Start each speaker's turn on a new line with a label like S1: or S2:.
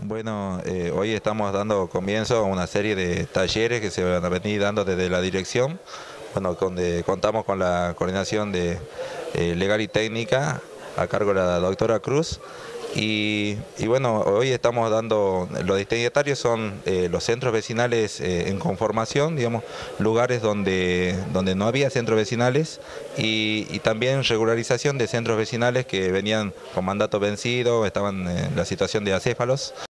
S1: Bueno, hoy estamos dando comienzo a una serie de talleres que se van a venir dando desde la dirección, bueno, donde contamos con la coordinación de legal y técnica a cargo de la doctora Cruz. Y bueno, hoy estamos dando, los destinatarios son los centros vecinales en conformación, digamos, lugares donde no había centros vecinales y también regularización de centros vecinales que venían con mandato vencido, estaban en la situación de acéfalos.